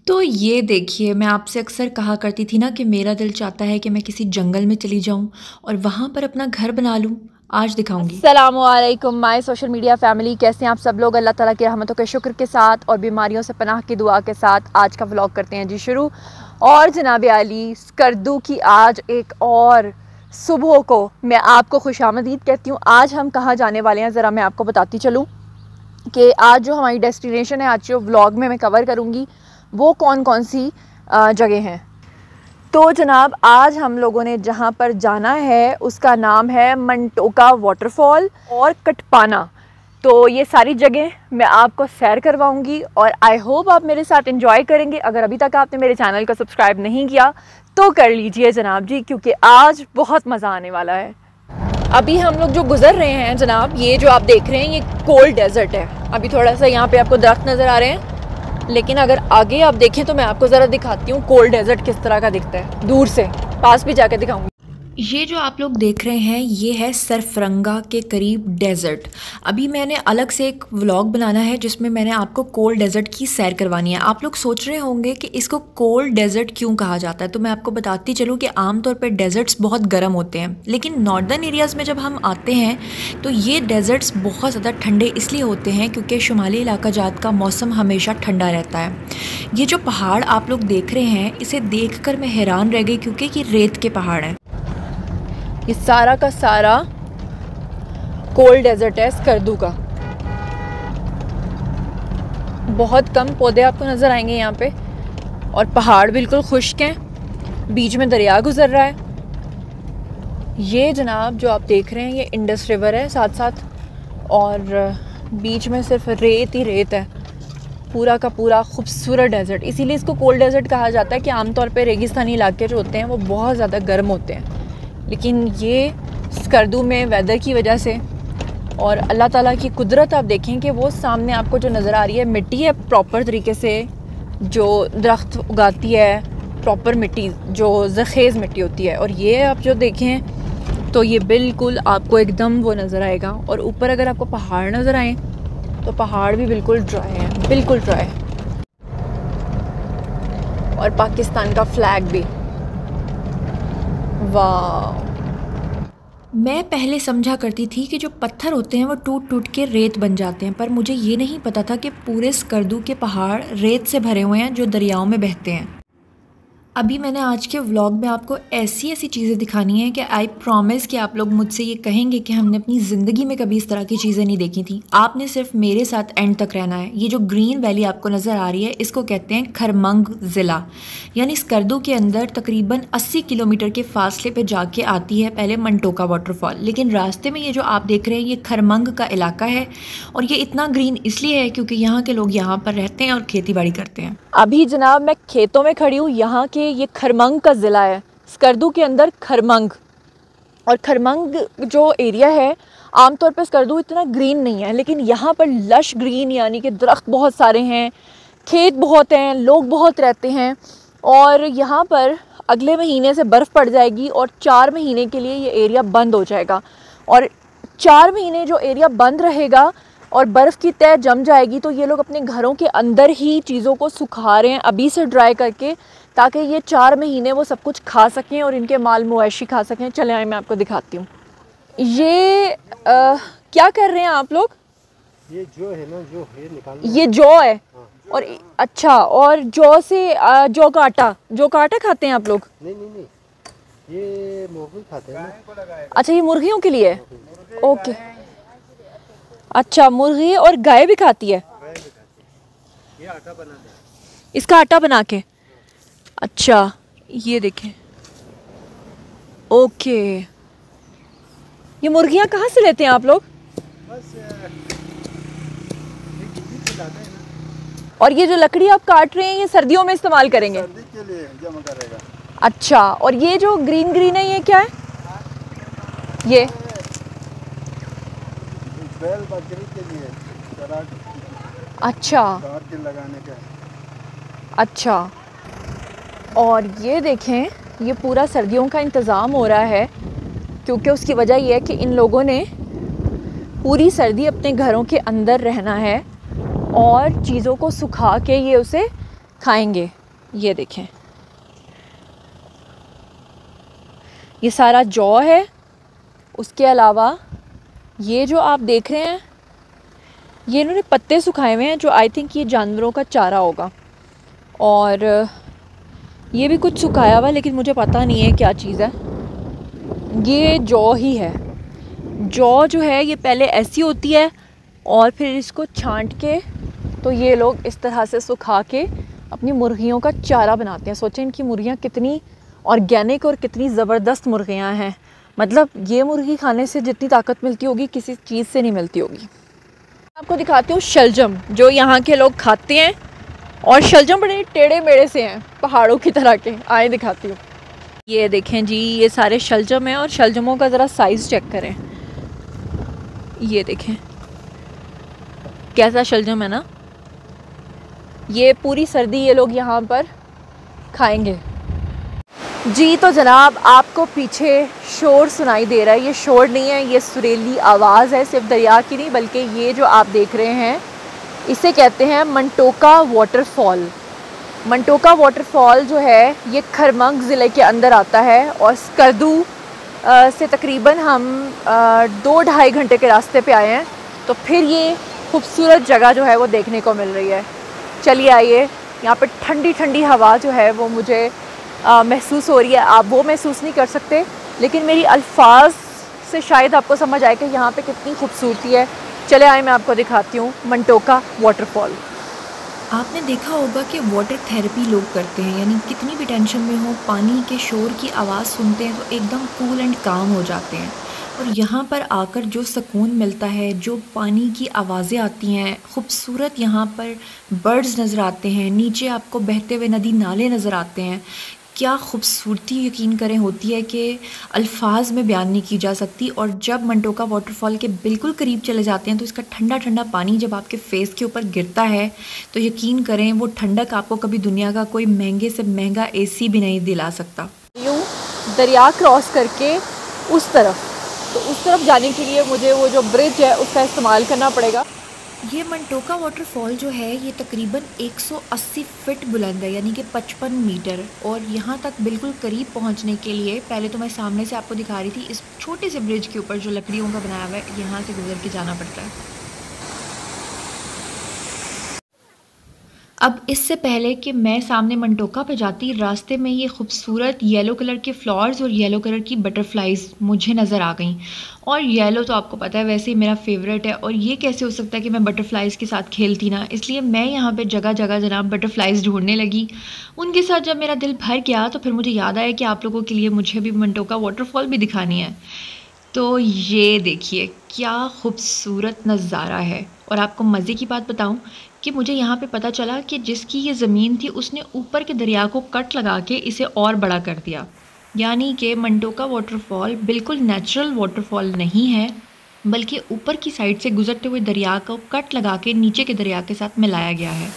तो ये देखिए, मैं आपसे अक्सर कहा करती थी ना कि मेरा दिल चाहता है कि मैं किसी जंगल में चली जाऊं और वहाँ पर अपना घर बना लूं। आज दिखाऊंगी। अस्सलामुअलैकुम माय सोशल मीडिया फैमिली, कैसे हैं आप सब लोग। अल्लाह ताला की रहमतों के शुक्र के साथ और बीमारियों से पनाह की दुआ के साथ आज का व्लॉग करते हैं जी शुरू। और जनाब आली स्कर्दू की आज एक और सुबह को मैं आपको खुशामदीद कहती हूँ। आज हम कहाँ जाने वाले हैं ज़रा मैं आपको बताती चलूँ कि आज जो हमारी डेस्टिनेशन है, आज जो व्लॉग में मैं कवर करूँगी वो कौन कौन सी जगह हैं। तो जनाब आज हम लोगों ने जहाँ पर जाना है उसका नाम है मंटोका वाटरफॉल और कटपाना। तो ये सारी जगह मैं आपको सैर करवाऊंगी और आई होप आप मेरे साथ एंजॉय करेंगे। अगर अभी तक आपने मेरे चैनल को सब्सक्राइब नहीं किया तो कर लीजिए जनाब जी, क्योंकि आज बहुत मज़ा आने वाला है। अभी हम लोग जो गुज़र रहे हैं जनाब, ये जो आप देख रहे हैं ये कोल्ड डेजर्ट है। अभी थोड़ा सा यहाँ पे आपको दरख्त नज़र आ रहे हैं, लेकिन अगर आगे आप देखें तो मैं आपको ज़रा दिखाती हूँ कोल्ड डेजर्ट किस तरह का दिखता है। दूर से पास भी जाकर दिखाऊंगी। ये जो आप लोग देख रहे हैं ये है सरफरंगा के करीब डेज़र्ट। अभी मैंने अलग से एक व्लॉग बनाना है जिसमें मैंने आपको कोल्ड डेज़र्ट की सैर करवानी है। आप लोग सोच रहे होंगे कि इसको कोल्ड डेज़र्ट क्यों कहा जाता है, तो मैं आपको बताती चलूँ कि आमतौर पर डेज़र्ट्स बहुत गर्म होते हैं, लेकिन नॉर्दर्न एरियाज़ में जब हम आते हैं तो ये डेज़र्ट्स बहुत ज़्यादा ठंडे इसलिए होते हैं क्योंकि शुमाली इलाका जात का मौसम हमेशा ठंडा रहता है। ये जो पहाड़ आप लोग देख रहे हैं इसे देख कर मैं हैरान रह गई क्योंकि ये रेत के पहाड़ हैं। ये सारा का सारा कोल्ड डेजर्ट है स्कर्दू का। बहुत कम पौधे आपको नज़र आएंगे यहाँ पे और पहाड़ बिल्कुल खुश्क हैं। बीच में दरिया गुजर रहा है। ये जनाब जो आप देख रहे हैं ये इंडस रिवर है साथ साथ, और बीच में सिर्फ रेत ही रेत है। पूरा का पूरा खूबसूरत डेजर्ट, इसीलिए इसको कोल्ड डेजर्ट कहा जाता है कि आमतौर पे रेगिस्तानी इलाके जो होते हैं वो बहुत ज़्यादा गर्म होते हैं, लेकिन ये स्कर्दू में वेदर की वजह से और अल्लाह ताला की कुदरत आप देखें कि वो सामने आपको जो नज़र आ रही है मिट्टी है प्रॉपर तरीके से जो दरख्त उगाती है, प्रॉपर मिट्टी जो ज़खेज़ मिट्टी होती है। और ये आप जो देखें तो ये बिल्कुल आपको एकदम वो नज़र आएगा। और ऊपर अगर आपको पहाड़ नज़र आए तो पहाड़ भी बिल्कुल ड्राई है, बिल्कुल ड्राई। और पाकिस्तान का फ्लैग भी, वाह। मैं पहले समझा करती थी कि जो पत्थर होते हैं वो टूट टूट के रेत बन जाते हैं, पर मुझे ये नहीं पता था कि पूरे स्कर्दू के पहाड़ रेत से भरे हुए हैं जो दरियाओं में बहते हैं। अभी मैंने आज के व्लॉग में आपको ऐसी ऐसी चीज़ें दिखानी है कि आई प्रॉमिस कि आप लोग मुझसे ये कहेंगे कि हमने अपनी ज़िंदगी में कभी इस तरह की चीज़ें नहीं देखी थी। आपने सिर्फ मेरे साथ एंड तक रहना है। ये जो ग्रीन वैली आपको नज़र आ रही है इसको कहते हैं खरमंग ज़िला, यानी स्कर्दू के अंदर तकरीबन 80 किलोमीटर के फासले पे जाके आती है पहले मंटोका वाटरफॉल। लेकिन रास्ते में ये जो आप देख रहे हैं ये खरमंग का इलाका है और ये इतना ग्रीन इसलिए है क्योंकि यहाँ के लोग यहाँ पर रहते हैं और खेती बाड़ी करते हैं। अभी जनाब मैं खेतों में खड़ी हूँ। यहाँ के ये खरमंग का ज़िला है स्कर्दू के अंदर खरमंग। और खरमंग जो एरिया है आमतौर पर स्कर्दू इतना ग्रीन नहीं है, लेकिन यहाँ पर लश ग्रीन, यानी कि दरख्त बहुत सारे हैं, खेत बहुत हैं, लोग बहुत रहते हैं। और यहाँ पर अगले महीने से बर्फ़ पड़ जाएगी और 4 महीने के लिए ये एरिया बंद हो जाएगा। और 4 महीने जो एरिया बंद रहेगा और बर्फ़ की तह जम जाएगी तो ये लोग अपने घरों के अंदर ही चीज़ों को सुखा रहे हैं अभी से ड्राई करके, ताकि ये 4 महीने वो सब कुछ खा सकें और इनके माल मवेशी खा सकें। चले आए मैं आपको दिखाती हूँ। ये क्या कर रहे हैं आप लोग? ये जो है ना, जो है निकाल, ये जौ है। हाँ। और अच्छा, और जौ से जौ का आटा खाते हैं आप लोग? नहीं, ये मुर्गी खाते हैं ना। अच्छा, ये मुर्गियों के लिए है। ओके, अच्छा, मुर्गी और गाय भी खाती है। ये आटा बनाते हैं, इसका आटा बना के। अच्छा, ये देखें। ओके, ये मुर्गियाँ कहाँ से लेते हैं आप लोग? बस खिलाते हैं ना। और ये जो लकड़ी आप काट रहे हैं ये सर्दियों में इस्तेमाल करेंगे? सर्दी के लिए जमा करेगा। अच्छा, और ये जो ग्रीन ग्रीन है ये क्या है? ये बैल बकरी के लिए अच्छा के लगाने का। अच्छा, और ये देखें ये पूरा सर्दियों का इंतज़ाम हो रहा है, क्योंकि उसकी वजह यह है कि इन लोगों ने पूरी सर्दी अपने घरों के अंदर रहना है और चीज़ों को सुखा के ये उसे खाएंगे। ये देखें, ये सारा जौ है। उसके अलावा ये जो आप देख रहे हैं, ये इन्होंने पत्ते सुखाए हुए हैं जो आई थिंक ये जानवरों का चारा होगा। और ये भी कुछ सुखाया हुआ, लेकिन मुझे पता नहीं है क्या चीज़ है। ये जौ ही है। जौ जो है ये पहले ऐसी होती है और फिर इसको छांट के तो ये लोग इस तरह से सुखा के अपनी मुर्गियों का चारा बनाते हैं। सोचें इनकी मुर्गियाँ कितनी ऑर्गेनिक और कितनी ज़बरदस्त मुर्गियाँ हैं। मतलब ये मुर्गी खाने से जितनी ताकत मिलती होगी किसी चीज़ से नहीं मिलती होगी। आपको दिखाती हूँ शलजम जो यहाँ के लोग खाते हैं। और शलजम बड़े टेढ़े मेढ़े से हैं, पहाड़ों की तरह के। आए दिखाती हूँ। ये देखें जी, ये सारे शलजम हैं और शलजमों का ज़रा साइज़ चेक करें। ये देखें कैसा शलजम है ना। ये पूरी सर्दी ये लोग यहाँ पर खाएंगे जी। तो जनाब आपको पीछे शोर सुनाई दे रहा है, ये शोर नहीं है, ये सुरीली आवाज़ है, सिर्फ दरिया की नहीं बल्कि ये जो आप देख रहे हैं इसे कहते हैं मंटोका वाटरफॉल। मंटोका वाटरफॉल जो है ये खरमंग ज़िले के अंदर आता है और स्कर्दू से तकरीबन हम 2-2.5 घंटे के रास्ते पे आए हैं। तो फिर ये खूबसूरत जगह जो है वो देखने को मिल रही है। चलिए आइए, यहाँ पर ठंडी ठंडी हवा जो है वो मुझे महसूस हो रही है। आप वो महसूस नहीं कर सकते, लेकिन मेरी अल्फाज से शायद आपको समझ आए कि यहाँ पे कितनी खूबसूरती है। चले आए, मैं आपको दिखाती हूँ मंटोका वाटरफॉल। आपने देखा होगा कि वाटर थेरेपी लोग करते हैं, यानी कितनी भी टेंशन में हो पानी के शोर की आवाज़ सुनते हैं तो एकदम कूल एंड काम हो जाते हैं। और यहाँ पर आकर जो सुकून मिलता है, जो पानी की आवाज़ें आती हैं, खूबसूरत यहाँ पर बर्ड्स नज़र आते हैं, नीचे आपको बहते हुए नदी नाले नज़र आते हैं। क्या खूबसूरती यकीन करें होती है कि अल्फाज में बयान नहीं की जा सकती। और जब मंटोका वाटरफॉल के बिल्कुल करीब चले जाते हैं तो इसका ठंडा ठंडा पानी जब आपके फेस के ऊपर गिरता है तो यकीन करें वो ठंडक आपको कभी दुनिया का कोई महंगे से महंगा एसी भी नहीं दिला सकता। यूँ दरिया क्रॉस करके उस तरफ जाने के लिए मुझे वो जो ब्रिज है उसका इस्तेमाल करना पड़ेगा। ये मंटोका वाटरफॉल जो है ये तकरीबन 180 फीट बुलंद है, यानी कि 55 मीटर। और यहाँ तक बिल्कुल करीब पहुँचने के लिए पहले तो मैं सामने से आपको दिखा रही थी, इस छोटे से ब्रिज के ऊपर जो लकड़ियों का बनाया हुआ है यहाँ से गुजर के जाना पड़ता है। अब इससे पहले कि मैं सामने मंटोका पे जाती, रास्ते में ये खूबसूरत येलो कलर के फ्लावर्स और येलो कलर की बटरफ्लाइज मुझे नज़र आ गई। और येलो तो आपको पता है वैसे ही मेरा फेवरेट है, और ये कैसे हो सकता है कि मैं बटरफ्लाइज़ के साथ खेलती ना। इसलिए मैं यहाँ पे जगह जगह जनाब बटरफ्लाइज़ ढूंढने लगी। उनके साथ जब मेरा दिल भर गया तो फिर मुझे याद आया कि आप लोगों के लिए मुझे भी मंटोका वाटरफॉल भी दिखानी है। तो ये देखिए क्या खूबसूरत नज़ारा है। और आपको मज़े की बात बताऊं कि मुझे यहाँ पे पता चला कि जिसकी ये ज़मीन थी उसने ऊपर के दरिया को कट लगा के इसे और बड़ा कर दिया। यानी कि मंटोका वाटरफॉल बिल्कुल नेचुरल वाटरफॉल नहीं है, बल्कि ऊपर की साइड से गुजरते हुए दरिया को कट लगा के नीचे के दरिया के साथ मिलाया गया है।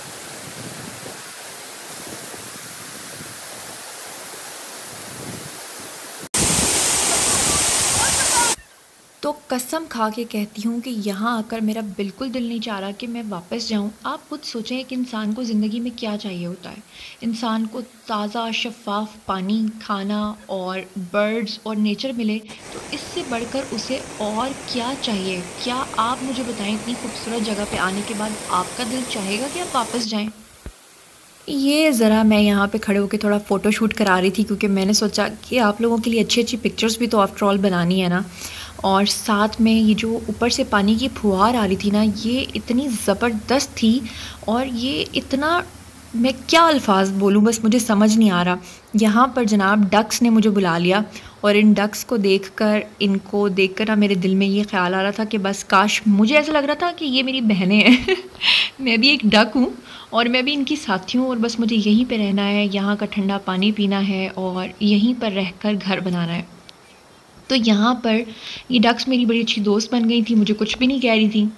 तो कसम खा के कहती हूँ कि यहाँ आकर मेरा बिल्कुल दिल नहीं चाह रहा कि मैं वापस जाऊँ। आप खुद सोचें एक इंसान को ज़िंदगी में क्या चाहिए होता है। इंसान को ताज़ा शफ़ाफ पानी, खाना और बर्ड्स और नेचर मिले, तो इससे बढ़कर उसे और क्या चाहिए। क्या आप मुझे बताएं, इतनी खूबसूरत जगह पे आने के बाद आपका दिल चाहेगा कि आप वापस जाएँ? ये ज़रा मैं यहाँ पे खड़े होकर थोड़ा फ़ोटो शूट करा रही थी, क्योंकि मैंने सोचा कि आप लोगों के लिए अच्छी अच्छी पिक्चर्स भी तो आफ्टर ऑल बनानी है ना। और साथ में ये जो ऊपर से पानी की फुहार आ रही थी ना, ये इतनी ज़बरदस्त थी। और ये इतना, मैं क्या अल्फाज बोलूँ, बस मुझे समझ नहीं आ रहा। यहाँ पर जनाब डक्स ने मुझे बुला लिया, और इन डक्स को इनको देखकर ना मेरे दिल में ये ख्याल आ रहा था कि बस काश, मुझे ऐसा लग रहा था कि ये मेरी बहनें हैं मैं भी एक डक हूँ और मैं भी इनकी साथी हूँ, और बस मुझे यहीं पे रहना है, यहाँ का ठंडा पानी पीना है और यहीं पर रहकर घर बनाना है। तो यहाँ पर ये डक्स मेरी बड़ी अच्छी दोस्त बन गई थी, मुझे कुछ भी नहीं कह रही थी।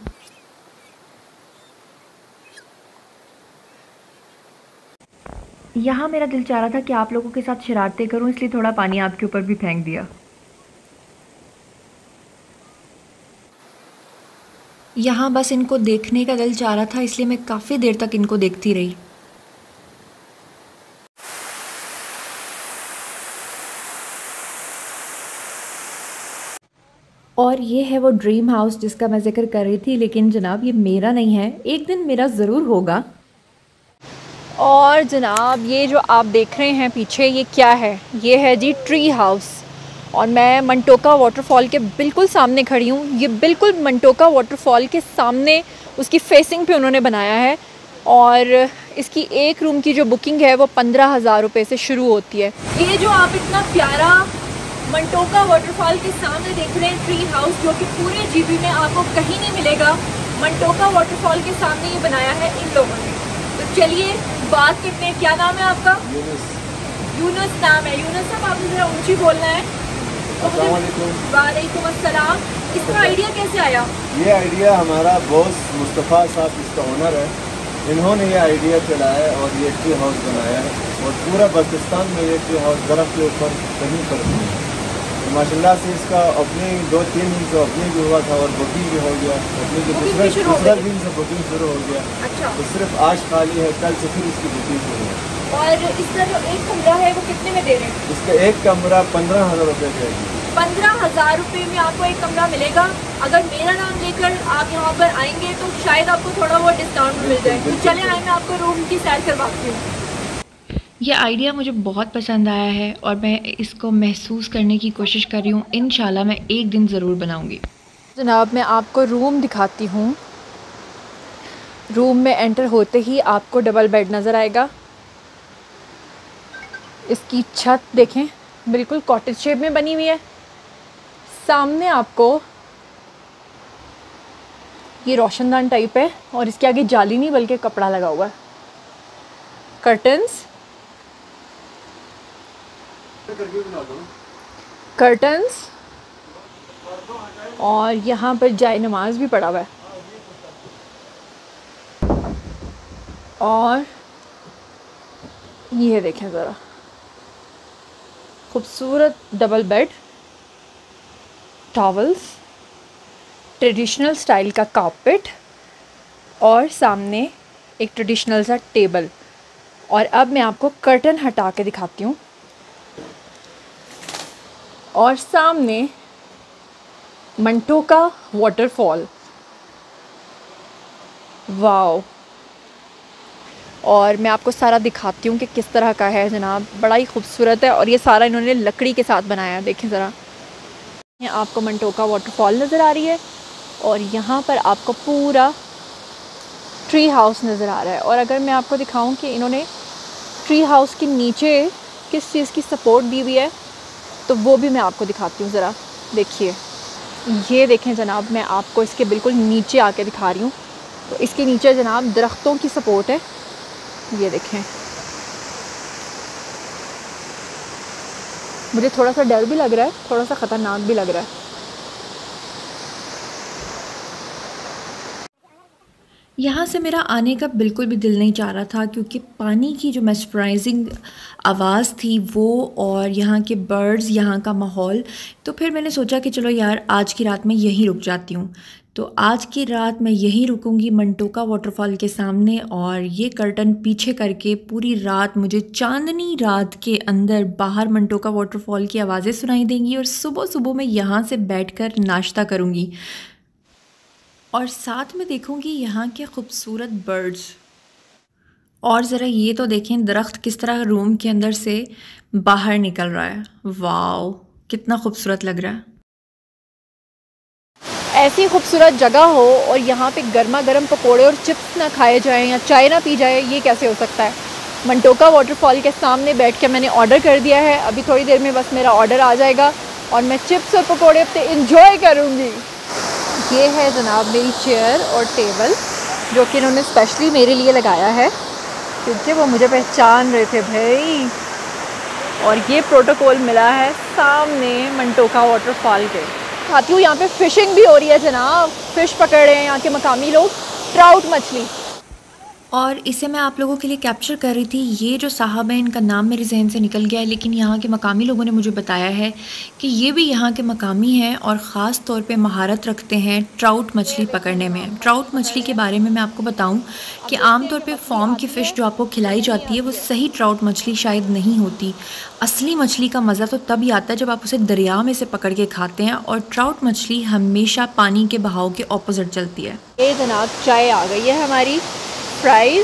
यहाँ मेरा दिल चाह रहा था कि आप लोगों के साथ शरारतें करूँ, इसलिए थोड़ा पानी आपके ऊपर भी फेंक दिया। यहाँ बस इनको देखने का दिल चाह रहा था, इसलिए मैं काफ़ी देर तक इनको देखती रही। और ये है वो ड्रीम हाउस जिसका मैं जिक्र कर रही थी, लेकिन जनाब ये मेरा नहीं है, एक दिन मेरा ज़रूर होगा। और जनाब ये जो आप देख रहे हैं पीछे, ये क्या है? ये है जी ट्री हाउस। और मैं मंटोका वाटरफॉल के बिल्कुल सामने खड़ी हूँ। ये बिल्कुल मंटोका वाटरफॉल के सामने उसकी फेसिंग पे उन्होंने बनाया है। और इसकी एक रूम की जो बुकिंग है वो 15,000 रुपये से शुरू होती है। ये जो आप इतना प्यारा मंटोका वाटरफॉल के सामने देख रहे हैं ट्री हाउस, जो कि पूरे जीबी में आपको कहीं नहीं मिलेगा, मंटोका वाटरफॉल के सामने ये बनाया है इन लोगों ने। तो चलिए बात करते हैं। क्या नाम है आपका? यूनुस नाम है। यूनुस साहब आपने ज़रा ऊँची बोलना है। वालेकुम अस्सलाम। इसका आइडिया कैसे आया? ये आइडिया हमारा बॉस मुस्तफ़ा साहब, इसका ओनर है, इन्होंने ये आइडिया चलाया और ये ट्री हाउस बनाया है। और पूरा पाकिस्तान में ये ट्री हाउस दरख्त के ऊपर कहीं पर नहीं है। तो माशाल्लाह से इसका अपनी 2-3 दिन से ओपनिंग भी हुआ था और बुकिंग भी हो गया। ओपनिंग के दूसरा दिन से बुकिंग शुरू हो गया। अच्छा। तो सिर्फ आज खाली है, कल से फिर इसकी बुकिंग शुरू है। और इसका जो एक कमरा है वो कितने में दे रहे हैं? इसका एक कमरा 15,000 रुपये देगी। 15,000 रुपये में आपको एक कमरा मिलेगा। अगर मेरा नाम लेकर आप यहाँ पर आएंगे तो शायद आपको थोड़ा बहुत डिस्काउंट मिल जाए। तो चले आए, मैं आपको रूम की सैर करवाती हूँ। ये आइडिया मुझे बहुत पसंद आया है और मैं इसको महसूस करने की कोशिश कर रही हूँ। इंशाल्लाह मैं एक दिन ज़रूर बनाऊँगी। जनाब मैं आपको रूम दिखाती हूँ। रूम में एंटर होते ही आपको डबल बेड नज़र आएगा। इसकी छत देखें, बिल्कुल कॉटेज शेप में बनी हुई है। सामने आपको ये रोशनदान टाइप है और इसके आगे जाली नहीं बल्कि कपड़ा लगा हुआ है। कर्टन्स और यहाँ पर जाए नमाज भी पड़ा हुआ है। और ये देखें ज़रा, खूबसूरत double bed, towels, traditional style का कारपेट और सामने एक ट्रेडिशनल सा टेबल। और अब मैं आपको कर्टन हटा के दिखाती हूँ। और सामने मंटोका वाटरफॉल, वाओ। और मैं आपको सारा दिखाती हूँ कि किस तरह का है जनाब। बड़ा ही खूबसूरत है और ये सारा इन्होंने लकड़ी के साथ बनाया है। देखें ज़रा, यहाँ आपको मंटोका वाटरफॉल नज़र आ रही है और यहाँ पर आपको पूरा ट्री हाउस नज़र आ रहा है। और अगर मैं आपको दिखाऊं कि इन्होंने ट्री हाउस के नीचे किस चीज़ की सपोर्ट दी हुई है तो वो भी मैं आपको दिखाती हूँ। ज़रा देखिए, ये देखें जनाब, मैं आपको इसके बिल्कुल नीचे आके दिखा रही हूँ। तो इसके नीचे जनाब दरख्तों की सपोर्ट है। ये देखें, मुझे थोड़ा सा डर भी लग रहा है, थोड़ा सा ख़तरनाक भी लग रहा है। यहाँ से मेरा आने का बिल्कुल भी दिल नहीं चाह रहा था, क्योंकि पानी की जो मेस्मराइजिंग आवाज़ थी वो और यहाँ के बर्ड्स, यहाँ का माहौल। तो फिर मैंने सोचा कि चलो यार आज की रात मैं यहीं रुक जाती हूँ। तो आज की रात मैं यहीं रुकूंगी मंटोका वाटरफॉल के सामने। और ये कर्टन पीछे करके पूरी रात मुझे चांदनी रात के अंदर बाहर मंटोका वाटरफॉल की आवाज़ें सुनाई देंगी और सुबह सुबह मैं यहाँ से बैठकर नाश्ता करूँगी और साथ में देखूंगी यहाँ के खूबसूरत बर्ड्स। और ज़रा ये तो देखें, दरख्त किस तरह रूम के अंदर से बाहर निकल रहा है। वाओ, कितना खूबसूरत लग रहा है। ऐसी खूबसूरत जगह हो और यहाँ पे गर्मा गर्म पकोड़े और चिप्स ना खाए जाएं या चाय ना पी जाए, ये कैसे हो सकता है। मंटोका वाटरफॉल के सामने बैठ के मैंने ऑर्डर कर दिया है। अभी थोड़ी देर में बस मेरा ऑर्डर आ जाएगा और मैं चिप्स और पकोड़े अपने इंजॉय करूँगी। ये है जनाब मेरी चेयर और टेबल, जो कि इन्होंने स्पेशली मेरे लिए लगाया है क्योंकि वो मुझे पहचान रहे थे भाई। और ये प्रोटोकॉल मिला है सामने मंटोका वाटरफॉल के। आती हूँ, यहाँ पे फ़िशिंग भी हो रही है जनाब, फ़िश पकड़ रहे हैं यहाँ के मकामी लोग, ट्राउट मछली। और इसे मैं आप लोगों के लिए कैप्चर कर रही थी। ये जो साहब हैं, इनका नाम मेरे जहन से निकल गया है, लेकिन यहाँ के मकामी लोगों ने मुझे बताया है कि ये भी यहाँ के मकामी हैं और ख़ास तौर पे महारत रखते हैं ट्राउट मछली पकड़ने में। ट्राउट मछली के बारे में मैं आपको बताऊँ कि आमतौर पे फार्म की फ़िश जो आपको खिलाई जाती है वो सही ट्राउट मछली शायद नहीं होती। असली मछली का मज़ा तो तभी आता है जब आप उसे दरिया में से पकड़ के खाते हैं, और ट्राउट मछली हमेशा पानी के बहाव के ऑपोजिट चलती है। ये जनाब चाय आ गई है हमारी, फ्राइज़,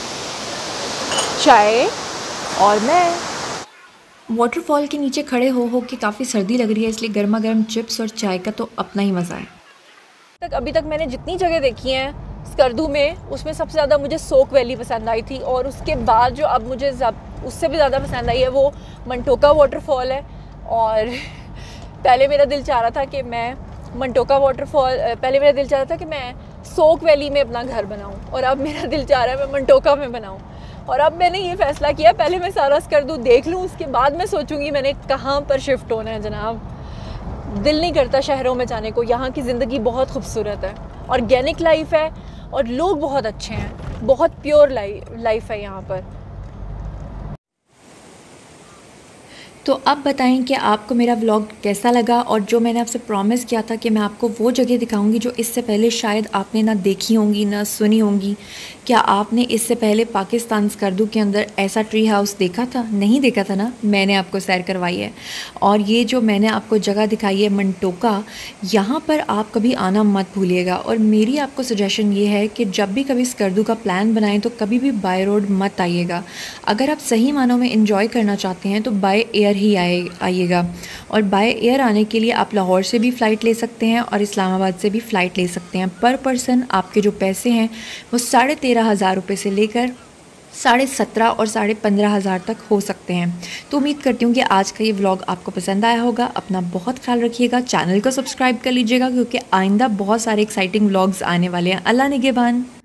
चाय और मैं। वाटरफॉल के नीचे खड़े हो के काफ़ी सर्दी लग रही है, इसलिए गर्मा गर्म चिप्स और चाय का तो अपना ही मज़ा है। अभी तक मैंने जितनी जगह देखी हैं स्कर्दू में, उसमें सबसे ज़्यादा मुझे सोक वैली पसंद आई थी, और उसके बाद जो अब मुझे उससे भी ज़्यादा पसंद आई है वो मंटोका वाटरफॉल है। और पहले मेरा दिल चाह रहा था कि मैं सोक वैली में अपना घर बनाऊं, और अब मेरा दिल चाह रहा है मैं मंटोका में बनाऊं। और अब मैंने ये फ़ैसला किया, पहले मैं सारा स्कर्दू देख लूं, उसके बाद मैं सोचूंगी मैंने कहाँ पर शिफ्ट होना है। जनाब, दिल नहीं करता शहरों में जाने को, यहाँ की ज़िंदगी बहुत खूबसूरत है, ऑर्गेनिक लाइफ है और लोग बहुत अच्छे हैं, बहुत प्योर लाइफ है यहाँ पर। तो अब बताएं कि आपको मेरा व्लॉग कैसा लगा, और जो मैंने आपसे प्रॉमिस किया था कि मैं आपको वो जगह दिखाऊंगी जो इससे पहले शायद आपने ना देखी होंगी ना सुनी होंगी। क्या आपने इससे पहले पाकिस्तान स्कर्दू के अंदर ऐसा ट्री हाउस देखा था? नहीं देखा था ना, मैंने आपको सैर करवाई है। और ये जो मैंने आपको जगह दिखाई है मंटोका, यहाँ पर आप कभी आना मत भूलिएगा। और मेरी आपको सजेशन ये है कि जब भी कभी स्कर्दू का प्लान बनाएं तो कभी भी बाय रोड मत आइएगा। अगर आप सही मानों में इंजॉय करना चाहते हैं तो बाय एयर ही आइएगा। और बाय एयर आने के लिए आप लाहौर से भी फ़्लाइट ले सकते हैं और इस्लामाबाद से भी फ़्लाइट ले सकते हैं। पर पर्सन आपके जो पैसे हैं वो 13,500 रुपये से लेकर 17,500 और 15,500 तक हो सकते हैं। तो उम्मीद करती हूँ कि आज का ये व्लॉग आपको पसंद आया होगा। अपना बहुत ख्याल रखिएगा, चैनल को सब्सक्राइब कर लीजिएगा क्योंकि आइंदा बहुत सारे एक्साइटिंग व्लॉग्स आने वाले हैं। अल्लाह निगहबान।